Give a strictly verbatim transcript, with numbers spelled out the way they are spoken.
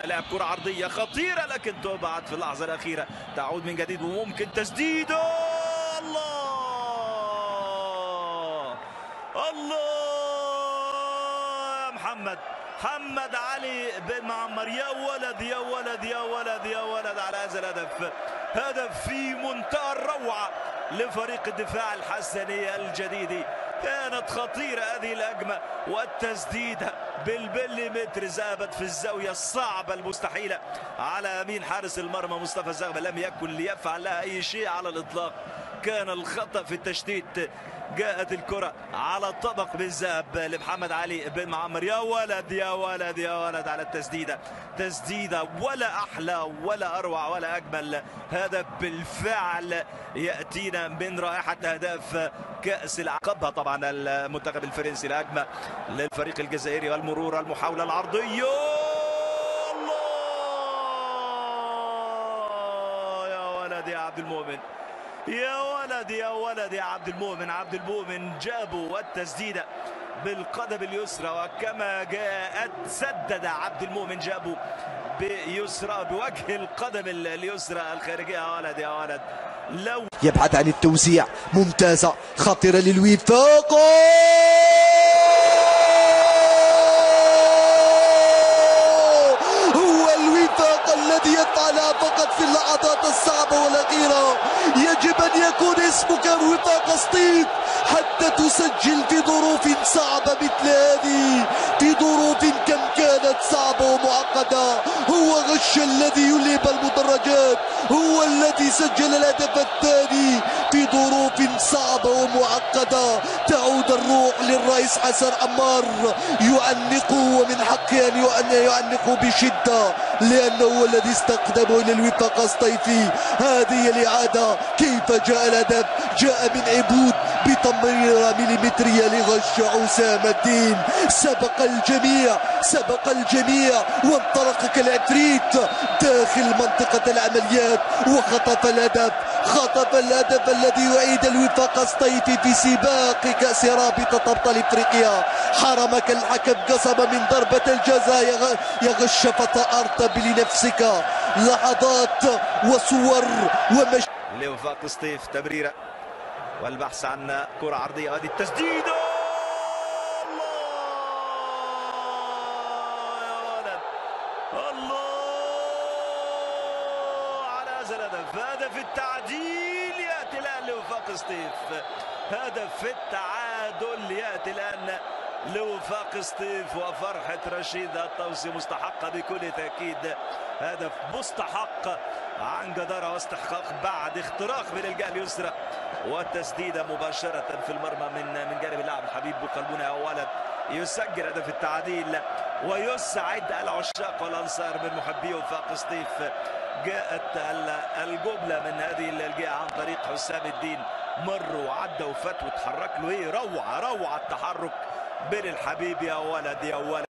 لعب كرة عرضية خطيرة لكن تبعد في اللحظة الأخيرة. تعود من جديد وممكن تسديده. الله الله يا محمد محمد علي بن معمر، يا ولد يا ولد يا ولد يا ولد على هذا الهدف. هدف في منتهى الروعة لفريق الدفاع الحسني الجديدي. كانت خطيرة هذه الهجمة والتسديدة بالمليمتر ذهبت في الزاوية الصعبة المستحيلة على يمين حارس المرمى مصطفى الزغبة. لم يكن ليفعل لها أي شيء على الإطلاق. كان الخطأ في التشتيت. جاءت الكرة على طبق بالذهب لمحمد علي بن معمر. يا ولد يا ولد يا ولد على التسديدة. تسديدة ولا أحلى ولا أروع ولا أجمل. هدف بالفعل يأتينا من رائحة أهداف كأس العقبة طبعا المنتخب الفرنسي. الهجمة للفريق الجزائري والمرور المحاولة العرضية. الله يا ولد يا عبد المؤمن، يا ولد يا ولد يا عبد المؤمن. عبد المؤمن جابوا والتسديدة بالقدم اليسرى وكما جاءت سدد عبد المؤمن. جابوا بيسرى بوجه القدم اليسرى الخارجية. يا ولد يا ولد. لو يبحث عن التوزيع ممتازة خطيرة للوفاق. هو الوفاق الذي يفعلها فقط في اللحظات الصعبة والأخيرة. يجب أن يكون اسمك وفاق سطيف حتى تسجل في ظروف صعبة مثل هذه، في ظروف كم كانت صعبة ومعقدة. هو غش الذي يلهب المدرجات، هو الذي سجل الهدف الثاني في ظروف صعبة ومعقدة. تعود الروح للرئيس حسن عمار. يعنق ومن حقه أن يعنق بشدة لأنه هو الذي استقدمه إلى الوفاق الصيفي. هذه الإعادة كيف جاء الهدف؟ جاء من عبود بتمريرة مليمترية لغش حسام الدين. سبق الجميع سبق الجميع وانطلق كالعفريت داخل منطقة العمليات وخطف الهدف. خطف الهدف الذي يعيد الوفاق الصيفي في سباق كأس رابطة أبطال إفريقيا. حرمك الحكم قصب من ضربة الجزاء. يغش فتأرتب لنفسك. لحظات وصور ومش لوفاق سطيف تمريرة والبحث عن كرة عرضية. هذه التسديدة. الله يا ولد الله على هذا الهدف. هدف التعديل يأتي الآن لوفاق سطيف. هدف التعادل يأتي الآن لوفاق سطيف. وفرحة رشيد الطوسي مستحقة بكل تأكيد. هدف مستحق عن جدارة واستحقاق بعد اختراق من الجهة اليسرى والتسديدة مباشرة في المرمى من من جانب اللاعب الحبيب بوقلبونة. يا ولد يسجل هدف التعديل ويسعد العشاق والأنصار من محبي وفاق سطيف. جاءت الجملة من هذه الجهة عن طريق حسام الدين. مر وعدى وفات وتحرك له. ايه روعة روعة التحرك بين الحبيب. يا ولد يا ولد.